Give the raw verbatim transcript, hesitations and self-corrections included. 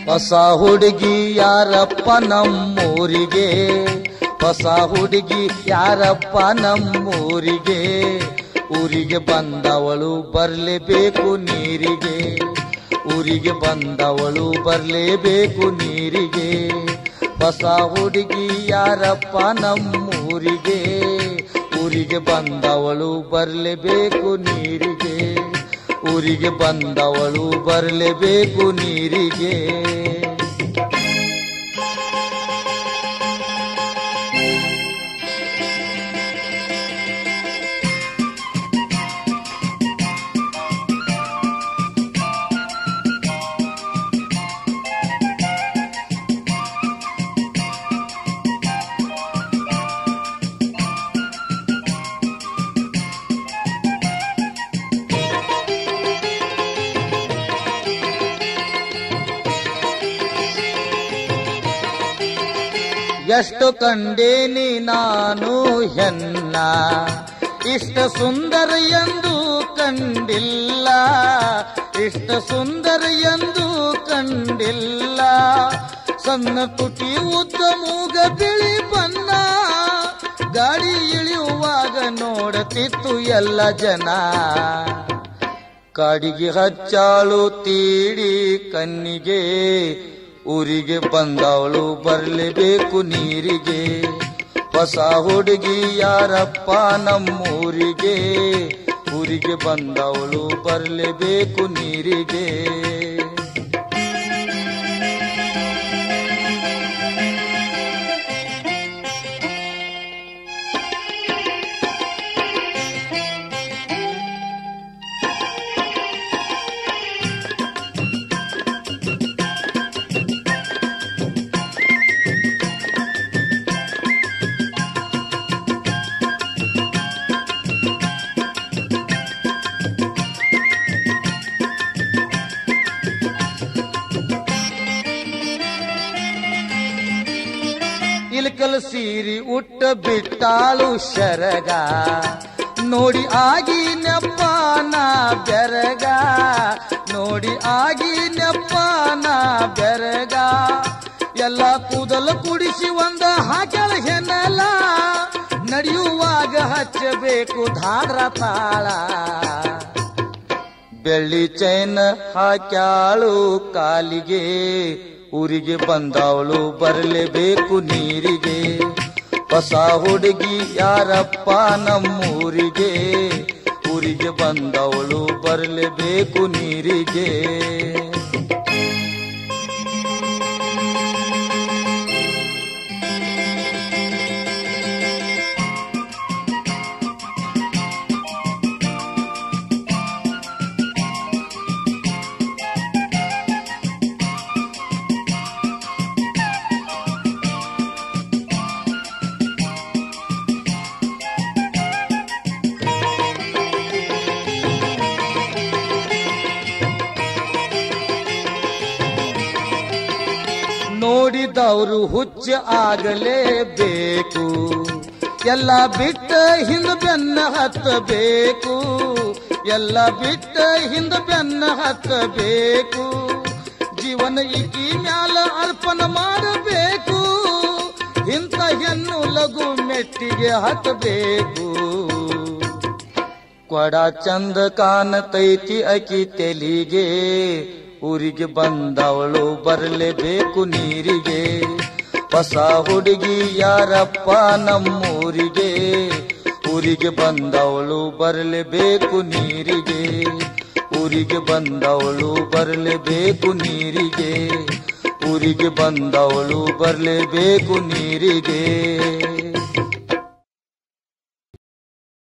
ಹೊಸ ಹುಡುಗಿ ಯಾರಪ್ಪ ನಮ್ಮೂರಿಗೆ, ಹೊಸ ಹುಡುಗಿ ಯಾರಪ್ಪ ನಮ್ಮೂರಿಗೆ, ಊರಿಗೆ ಬಂದವಳು ಬರ್ಲೇಬೇಕು ನೀರಿಗೆ, ಊರಿಗೆ ಬಂದವಳು ಬರ್ಲೇಬೇಕು ನೀರಿಗೆ. ಹೊಸ ಹುಡುಗಿ ಯಾರಪ್ಪ ನಮ್ಮೂರಿಗೆ, ಊರಿಗೆ ಬಂದವಳು ಬರ್ಲೇಬೇಕು ನೀರಿಗೆ, ಊರಿಗೆ ಬಂದವಳು ಬರ್ಲೇಬೇಕು ನೀರಿಗೆ. ಎಷ್ಟು ಕಂಡೇನಿ ನಾನು ಹೆಣ್ಣ, ಇಷ್ಟ ಸುಂದರ ಎಂದು ಕಂಡಿಲ್ಲ, ಇಷ್ಟ ಸುಂದರ ಎಂದು ಕಂಡಿಲ್ಲ. ಸಣ್ಣ ತುಟಿ ಉದ್ದ ಮೂಗ ಬಿಳಿ ಬಣ್ಣ, ಗಾಡಿ ಇಳಿಯುವಾಗ ನೋಡುತ್ತಿತ್ತು ಎಲ್ಲ ಜನ. ಕಾಡಿಗೆ ಹಚ್ಚಾಳು ತೀಡಿ ಕಣ್ಣಿಗೆ, ಊರಿಗೆ ಬಂದವಳು ಬರ್ಲೇಬೇಕು ನೀರಿಗೆ. ಹೊಸ ಹುಡುಗಿ ಯಾರಪ್ಪ ನಮ್ಮೂರಿಗೆ, ಊರಿಗೆ ಬಂದವಳು ಬರ್ಲೇಬೇಕು ನೀರಿಗೆ. ಇಲ್ಕಲ್ ಸೀರಿ ಉಟ್ಟ ಬಿಟ್ಟಾಳು ಶರಗ, ನೋಡಿ ಆಗಿ ನೆಪ್ಪಾನ ಬೆರಗ, ನೋಡಿ ಆಗಿ ನೆಪ್ಪಾನ ಬೆರಗ. ಎಲ್ಲ ಕೂದಲು ಕುಡಿಸಿ ಒಂದ ಹಾಕ್ಯಾಳ ಹೆಣಲ, ನಡೆಯುವಾಗ ಹಚ್ಚಬೇಕು ಧಾರ ತಾಳ. ಬೆಳ್ಳಿ ಚೈನ್ ಹಾಕ್ಯಾಳು ಕಾಲಿಗೆ, ಊರಿಗೆ ಬಂದವಳು ಬರ್ಲೇಬೇಕು ನೀರಿಗೆ. ಹೊಸ ಹುಡುಗಿ ಯಾರಪ್ಪ ನಮ್ಮೂರಿಗೆ, ಊರಿಗೆ ಬಂದವಳು ಬರ್ಲೇಬೇಕು ನೀರಿಗೆ. ನೋಡಿದವರು ಹುಚ್ಚ ಆಗಲೇಬೇಕು, ಎಲ್ಲ ಬಿಟ್ಟ ಹಿಂದ ಬೆನ್ನ ಹತ್ತಬೇಕು, ಎಲ್ಲ ಬಿಟ್ಟ ಹಿಂದ ಬೆನ್ನ ಹತ್ತಬೇಕು. ಜೀವನ ಈಕಿ ಮ್ಯಾಲ ಅರ್ಪಣ ಮಾಡಬೇಕು, ಇಂಥ ಹೆಣ್ಣು ಲಘು ಮೆಟ್ಟಿಗೆ ಹತ್ತಬೇಕು. ಕೊಡ ಚಂದ ಕಾಣತೈತಿ ಅಕಿ ತೆಲಿಗೆ, ಊರಿಗೆ ಬಂದವಳು ಬರ್ಲೇಬೇಕು ನೀರಿಗೆ. ಹೊಸ ಹುಡುಗಿ ಯಾರಪ್ಪ ನಮ್ಮೂರಿಗೆ, ಊರಿಗೆ ಬಂದವಳು ಬರ್ಲೇಬೇಕು ನೀರಿಗೆ, ಊರಿಗೆ ಬಂದವಳು ಬರ್ಲೇಬೇಕು ನೀರಿಗೆ, ಊರಿಗೆ ಬಂದವಳು ಬರ್ಲೇಬೇಕು ನೀರಿಗೆ.